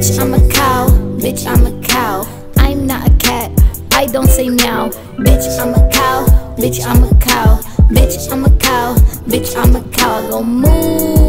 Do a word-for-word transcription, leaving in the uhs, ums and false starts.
Bitch, I'm a cow, bitch, I'm a cow. I'm not a cat, I don't say meow. Bitch, I'm a cow, bitch, I'm a cow. Bitch, I'm a cow, bitch, I'm a cow. I go moo.